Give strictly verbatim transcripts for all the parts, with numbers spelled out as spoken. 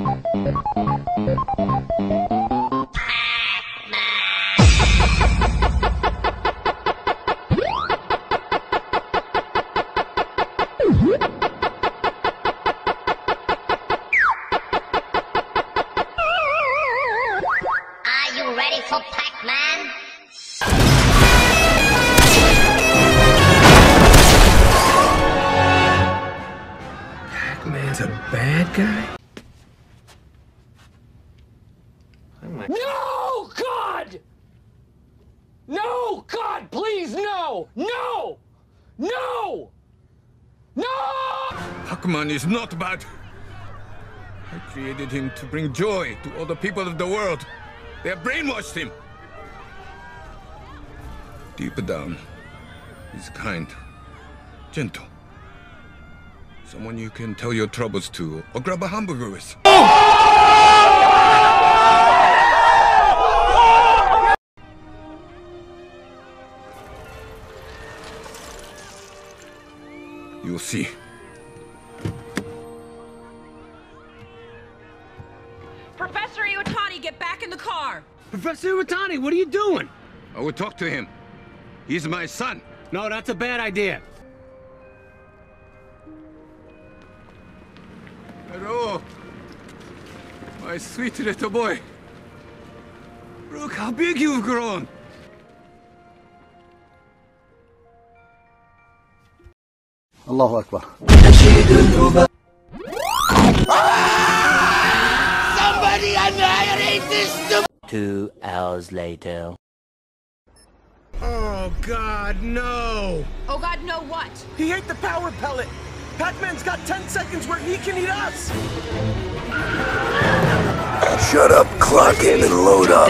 Ready for Pac-Man? Pac-Man's a bad guy? No, God! No, God, please, no! No! No! No! Pac-Man is not bad. I created him to bring joy to all the people of the world. They have brainwashed him. Deep down, he's kind, gentle. Someone you can tell your troubles to or grab a hamburger with. You'll see. Professor Iwatani, get back in the car! Professor Iwatani, what are you doing? I will talk to him. He's my son. No, that's a bad idea. Hello. My sweet little boy. Look how big you've grown. Allahu Akbar. Somebody annihilate this stupid... Two hours later. Oh, God, no! Oh God, no what? He ate the power pellet! Pac-Man's got ten seconds where he can eat us! Shut up, clock in and load up.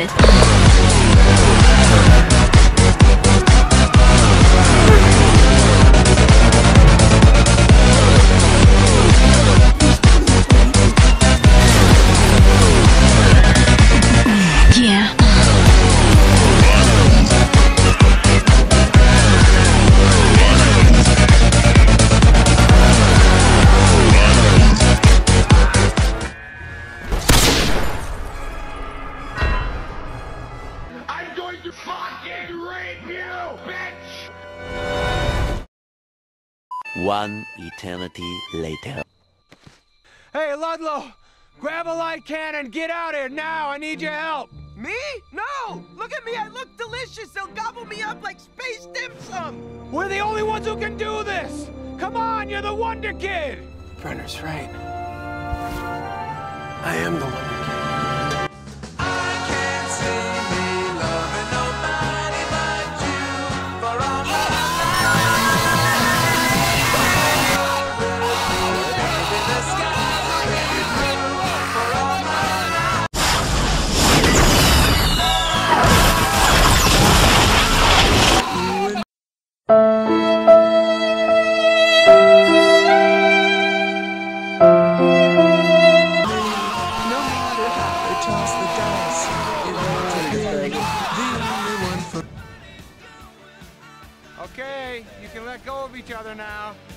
Yeah. I'm going to fucking rape you, bitch! One eternity later. Hey, Ludlow! Grab a light can and get out here now! I need your help! Me? No! Look at me, I look delicious! They'll gobble me up like space dim sum! We're the only ones who can do this! Come on, you're the Wonder Kid! Brenner's right. I am the Wonder Kid. Okay, you can let go of each other now.